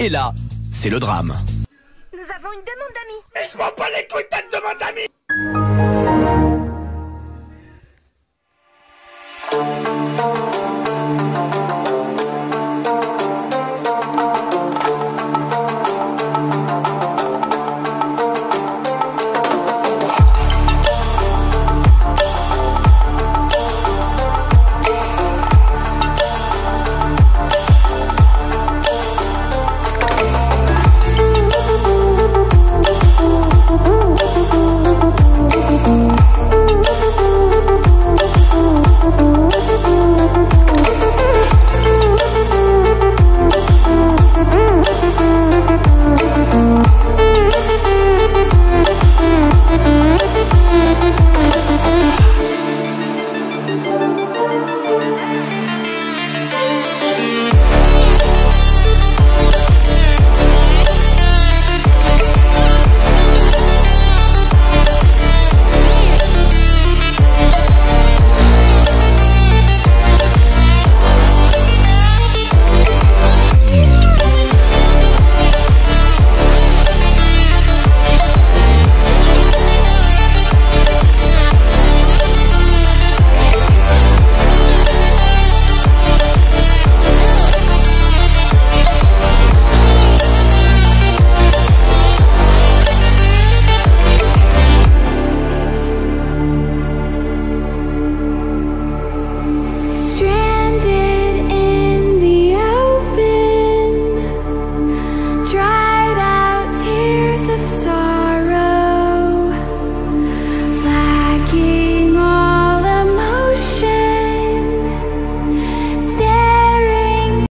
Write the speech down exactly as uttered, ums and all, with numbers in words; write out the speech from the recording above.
Et là, c'est le drame. Nous avons une demande d'amis. Et je m'en bats les couilles, t'as une demande d'amis.